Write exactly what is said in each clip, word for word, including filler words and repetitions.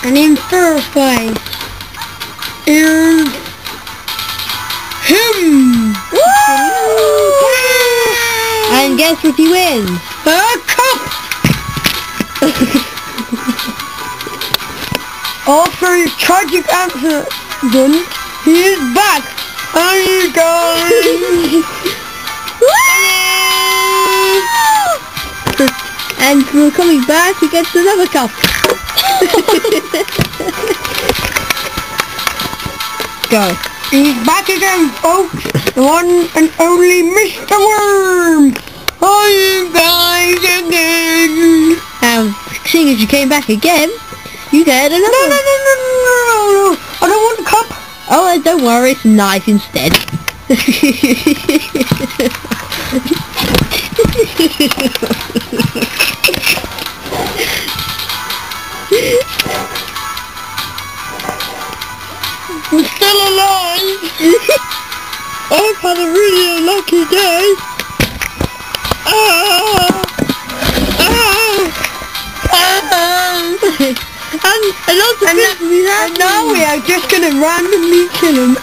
and then trofies. And him. Woo! And guess what he wins? A cup. After his tragic accident, he is back. Are you guys? And for coming back, he gets another cup. Go. He's back again, folks. The one and only Mister Worm. Are you guys again? Um, seeing as you came back again, you get another. No, no, no, no, no, no, no. I don't want the cup. Oh, don't worry, it's a knife instead. I'm still alive. I've had a really unlucky day. Ah, ah, ah. and and also and, that, and now we are just gonna randomly kill him.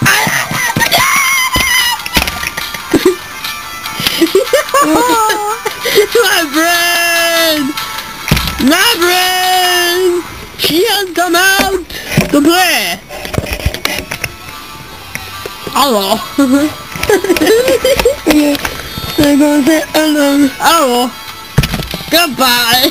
My brain! My brain! She has come out to play! Hello! I'm gonna say hello. Hello! Goodbye!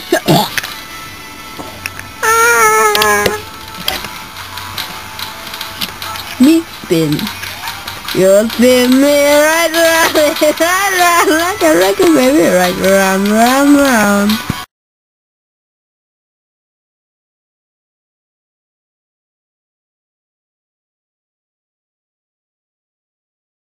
Me spin. You'll spin me right round, right round, like a record baby, right round, round, round.